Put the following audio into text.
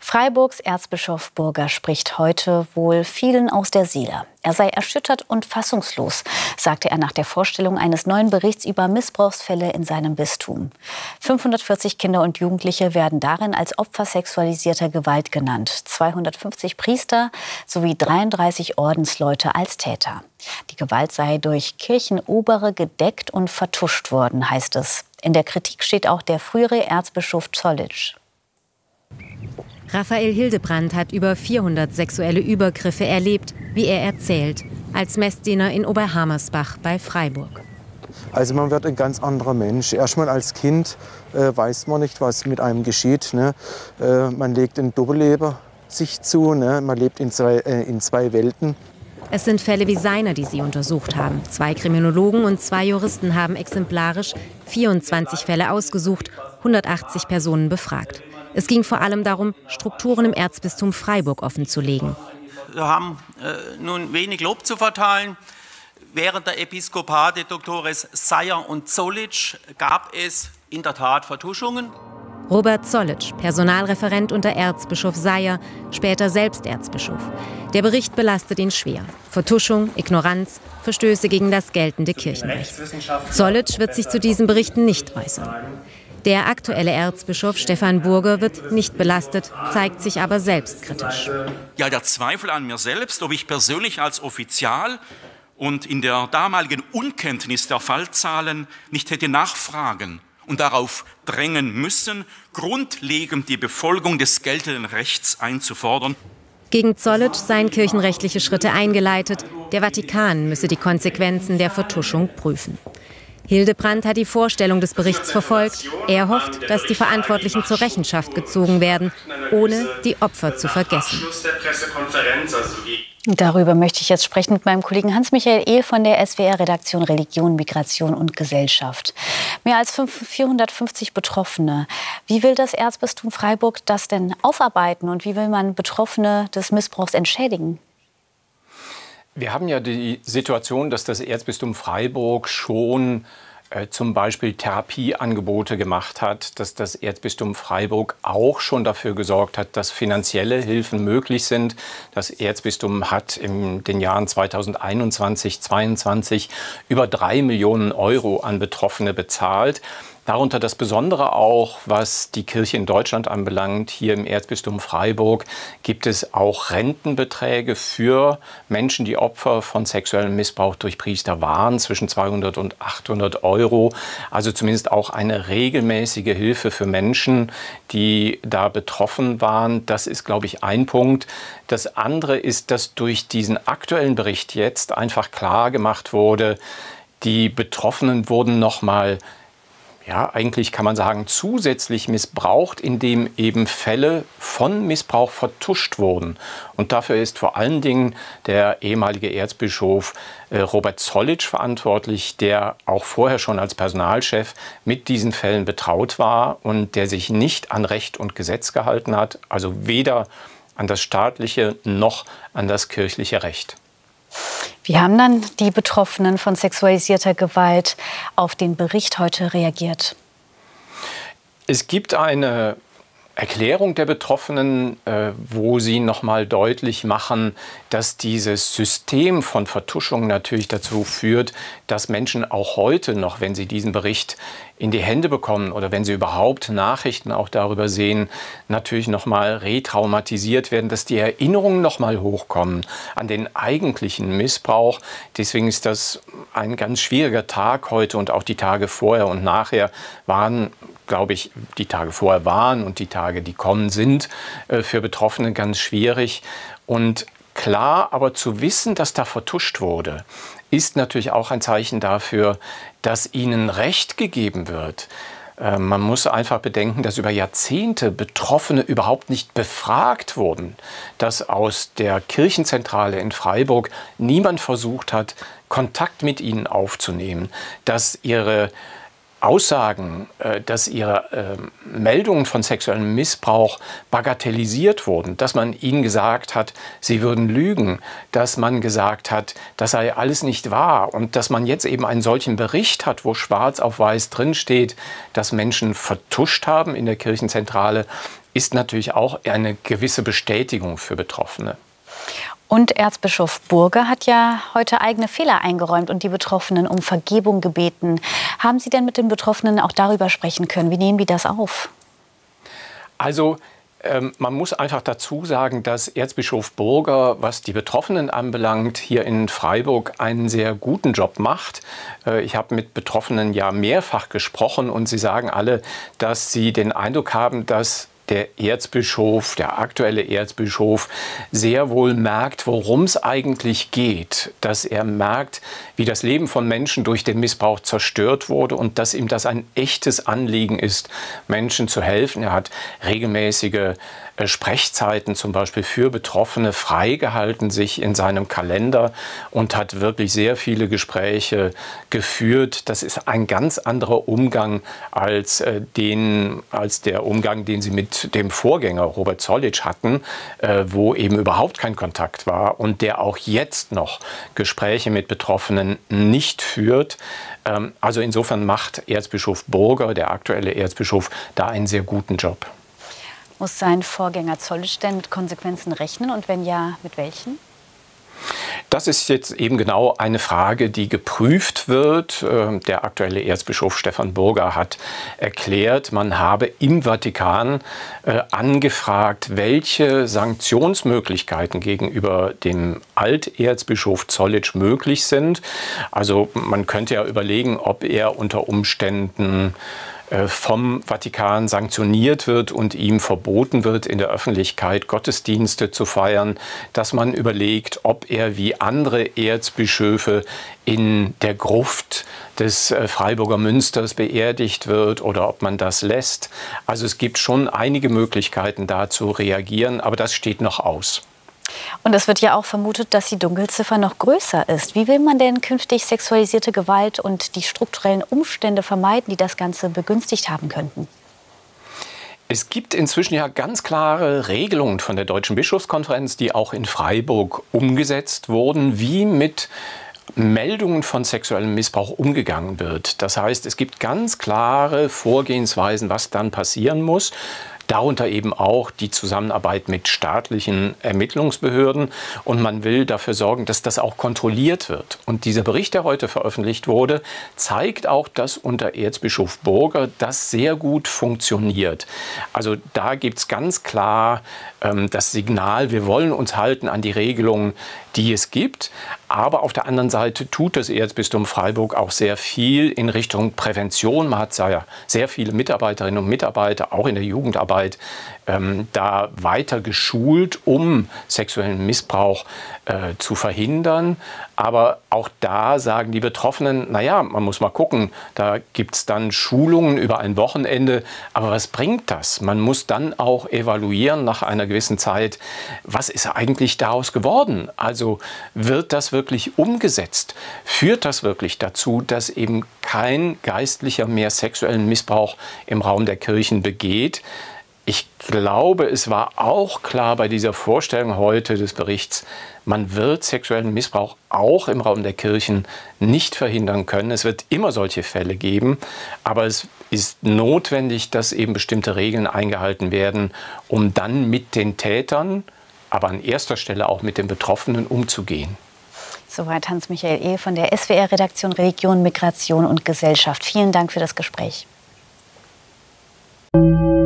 Freiburgs Erzbischof Burger spricht heute wohl vielen aus der Seele. Er sei erschüttert und fassungslos, sagte er nach der Vorstellung eines neuen Berichts über Missbrauchsfälle in seinem Bistum. 540 Kinder und Jugendliche werden darin als Opfer sexualisierter Gewalt genannt. 250 Priester sowie 33 Ordensleute als Täter. Die Gewalt sei durch Kirchenobere gedeckt und vertuscht worden, heißt es. In der Kritik steht auch der frühere Erzbischof Zollitsch. Raphael Hildebrand hat über 400 sexuelle Übergriffe erlebt, wie er erzählt, als Messdiener in Oberhammersbach bei Freiburg. Also man wird ein ganz anderer Mensch. Erstmal als Kind weiß man nicht, was mit einem geschieht. Ne? Man legt ein Doppelleben sich zu, ne? Man lebt in zwei Welten. Es sind Fälle wie seiner, die sie untersucht haben. 2 Kriminologen und 2 Juristen haben exemplarisch 24 Fälle ausgesucht, 180 Personen befragt. Es ging vor allem darum, Strukturen im Erzbistum Freiburg offenzulegen. Wir haben nun wenig Lob zu verteilen. Während der Episkopate Doktores Seyer und Zollitsch gab es in der Tat Vertuschungen. Robert Zollitsch, Personalreferent unter Erzbischof Seyer, später selbst Erzbischof. Der Bericht belastet ihn schwer. Vertuschung, Ignoranz, Verstöße gegen das geltende Kirchenrecht. Zollitsch wird sich zu diesen Berichten nicht äußern. Der aktuelle Erzbischof Stefan Burger wird nicht belastet, zeigt sich aber selbstkritisch. Ja, der Zweifel an mir selbst, ob ich persönlich als Offizial und in der damaligen Unkenntnis der Fallzahlen nicht hätte nachfragen und darauf drängen müssen, grundlegend die Befolgung des geltenden Rechts einzufordern. Gegen Zollitsch seien kirchenrechtliche Schritte eingeleitet. Der Vatikan müsse die Konsequenzen der Vertuschung prüfen. Hildebrand hat die Vorstellung des Berichts verfolgt. Er hofft, dass die Verantwortlichen zur Rechenschaft gezogen werden, ohne die Opfer zu vergessen. Darüber möchte ich jetzt sprechen mit meinem Kollegen Hans-Michael Ehl von der SWR-Redaktion Religion, Migration und Gesellschaft. Mehr als 450 Betroffene. Wie will das Erzbistum Freiburg das denn aufarbeiten und wie will man Betroffene des Missbrauchs entschädigen? Wir haben ja die Situation, dass das Erzbistum Freiburg schon zum Beispiel Therapieangebote gemacht hat, dass das Erzbistum Freiburg auch schon dafür gesorgt hat, dass finanzielle Hilfen möglich sind. Das Erzbistum hat in den Jahren 2021, 2022 über 3 Millionen Euro an Betroffene bezahlt. Darunter das Besondere auch, was die Kirche in Deutschland anbelangt. Hier im Erzbistum Freiburg gibt es auch Rentenbeträge für Menschen, die Opfer von sexuellem Missbrauch durch Priester waren, zwischen 200 und 800 Euro. Also zumindest auch eine regelmäßige Hilfe für Menschen, die da betroffen waren. Das ist, glaube ich, ein Punkt. Das andere ist, dass durch diesen aktuellen Bericht jetzt einfach klar gemacht wurde, die Betroffenen wurden nochmal, ja, eigentlich kann man sagen, zusätzlich missbraucht, indem eben Fälle von Missbrauch vertuscht wurden. Und dafür ist vor allen Dingen der ehemalige Erzbischof Robert Zollitsch verantwortlich, der auch vorher schon als Personalchef mit diesen Fällen betraut war und der sich nicht an Recht und Gesetz gehalten hat, also weder an das staatliche noch an das kirchliche Recht. Wie haben dann die Betroffenen von sexualisierter Gewalt auf den Bericht heute reagiert? Es gibt eine Erklärung der Betroffenen, wo sie noch mal deutlich machen, dass dieses System von Vertuschung natürlich dazu führt, dass Menschen auch heute noch, wenn sie diesen Bericht in die Hände bekommen oder wenn sie überhaupt Nachrichten auch darüber sehen, natürlich noch mal retraumatisiert werden, dass die Erinnerungen noch mal hochkommen an den eigentlichen Missbrauch. Deswegen ist das ein ganz schwieriger Tag heute und auch die Tage vorher und nachher waren, glaube ich, die Tage vorher waren und die Tage, die kommen, sind für Betroffene ganz schwierig. Und klar, aber zu wissen, dass da vertuscht wurde, ist natürlich auch ein Zeichen dafür, dass ihnen Recht gegeben wird. Man muss einfach bedenken, dass über Jahrzehnte Betroffene überhaupt nicht befragt wurden, dass aus der Kirchenzentrale in Freiburg niemand versucht hat, Kontakt mit ihnen aufzunehmen, dass ihre Aussagen, dass ihre Meldungen von sexuellem Missbrauch bagatellisiert wurden, dass man ihnen gesagt hat, sie würden lügen, dass man gesagt hat, das sei alles nicht wahr und dass man jetzt eben einen solchen Bericht hat, wo schwarz auf weiß drinsteht, dass Menschen vertuscht haben in der Kirchenzentrale, ist natürlich auch eine gewisse Bestätigung für Betroffene. Und Erzbischof Burger hat ja heute eigene Fehler eingeräumt und die Betroffenen um Vergebung gebeten. Haben Sie denn mit den Betroffenen auch darüber sprechen können? Wie nehmen die das auf? Also man muss einfach dazu sagen, dass Erzbischof Burger, was die Betroffenen anbelangt, hier in Freiburg einen sehr guten Job macht. Ich habe mit Betroffenen ja mehrfach gesprochen und sie sagen alle, dass sie den Eindruck haben, dass der Erzbischof, der aktuelle Erzbischof, sehr wohl merkt, worum es eigentlich geht. Dass er merkt, wie das Leben von Menschen durch den Missbrauch zerstört wurde und dass ihm das ein echtes Anliegen ist, Menschen zu helfen. Er hat regelmäßige Sprechzeiten zum Beispiel für Betroffene freigehalten, sich in seinem Kalender, und hat wirklich sehr viele Gespräche geführt. Das ist ein ganz anderer Umgang als der Umgang, den sie mit dem Vorgänger Robert Zollitsch hatten, wo eben überhaupt kein Kontakt war und der auch jetzt noch Gespräche mit Betroffenen nicht führt. Also insofern macht Erzbischof Burger, der aktuelle Erzbischof, da einen sehr guten Job. Muss sein Vorgänger Zollitsch denn mit Konsequenzen rechnen und wenn ja, mit welchen? Das ist jetzt eben genau eine Frage, die geprüft wird. Der aktuelle Erzbischof Stefan Burger hat erklärt, man habe im Vatikan angefragt, welche Sanktionsmöglichkeiten gegenüber dem Alterzbischof Zollitsch möglich sind. Also man könnte ja überlegen, ob er unter Umständen vom Vatikan sanktioniert wird und ihm verboten wird, in der Öffentlichkeit Gottesdienste zu feiern, dass man überlegt, ob er wie andere Erzbischöfe in der Gruft des Freiburger Münsters beerdigt wird oder ob man das lässt. Also es gibt schon einige Möglichkeiten, da zu reagieren, aber das steht noch aus. Und es wird ja auch vermutet, dass die Dunkelziffer noch größer ist. Wie will man denn künftig sexualisierte Gewalt und die strukturellen Umstände vermeiden, die das Ganze begünstigt haben könnten? Es gibt inzwischen ja ganz klare Regelungen von der Deutschen Bischofskonferenz, die auch in Freiburg umgesetzt wurden, wie mit Meldungen von sexuellem Missbrauch umgegangen wird. Das heißt, es gibt ganz klare Vorgehensweisen, was dann passieren muss. Darunter eben auch die Zusammenarbeit mit staatlichen Ermittlungsbehörden. Und man will dafür sorgen, dass das auch kontrolliert wird. Und dieser Bericht, der heute veröffentlicht wurde, zeigt auch, dass unter Erzbischof Burger das sehr gut funktioniert. Also da gibt es ganz klar das Signal, wir wollen uns halten an die Regelungen, die es gibt. Aber auf der anderen Seite tut das Erzbistum Freiburg auch sehr viel in Richtung Prävention. Man hat ja sehr viele Mitarbeiterinnen und Mitarbeiter, auch in der Jugendarbeit, da weiter geschult, um sexuellen Missbrauch zu verhindern. Aber auch da sagen die Betroffenen, naja, man muss mal gucken, da gibt es dann Schulungen über ein Wochenende. Aber was bringt das? Man muss dann auch evaluieren nach einer gewissen Zeit, was ist eigentlich daraus geworden? Also wird das wirklich umgesetzt? Führt das wirklich dazu, dass eben kein Geistlicher mehr sexuellen Missbrauch im Raum der Kirchen begeht? Ich glaube, es war auch klar bei dieser Vorstellung heute des Berichts, man wird sexuellen Missbrauch auch im Raum der Kirchen nicht verhindern können. Es wird immer solche Fälle geben, aber es ist notwendig, dass eben bestimmte Regeln eingehalten werden, um dann mit den Tätern, aber an erster Stelle auch mit den Betroffenen umzugehen. Soweit Hans-Michael Ehl von der SWR-Redaktion Religion, Migration und Gesellschaft. Vielen Dank für das Gespräch.